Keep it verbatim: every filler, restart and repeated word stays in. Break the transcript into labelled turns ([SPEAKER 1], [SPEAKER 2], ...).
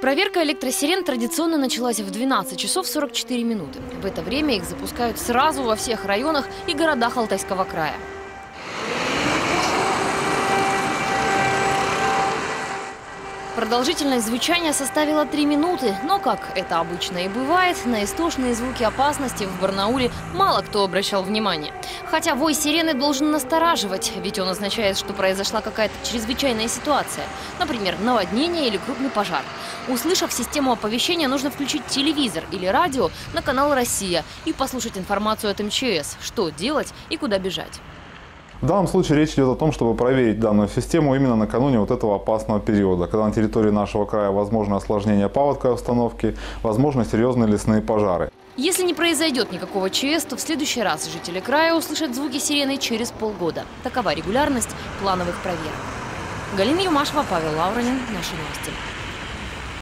[SPEAKER 1] Проверка электросирен традиционно началась в двенадцать часов сорок четыре минуты. В это время их запускают сразу во всех районах и городах Алтайского края. Продолжительность звучания составила три минуты, но, как это обычно и бывает, на истошные звуки опасности в Барнауле мало кто обращал внимание. Хотя вой сирены должен настораживать, ведь он означает, что произошла какая-то чрезвычайная ситуация, например, наводнение или крупный пожар. Услышав систему оповещения, нужно включить телевизор или радио на канал «Россия» и послушать информацию от эм че эс, что делать и куда бежать.
[SPEAKER 2] В данном случае речь идет о том, чтобы проверить данную систему именно накануне вот этого опасного периода, когда на территории нашего края возможно осложнение паводковой обстановки, возможно серьезные лесные пожары.
[SPEAKER 1] Если не произойдет никакого ЧС, то в следующий раз жители края услышат звуки сирены через полгода. Такова регулярность плановых проверок. Галина Юмашева, Павел Лавранин. Наши новости.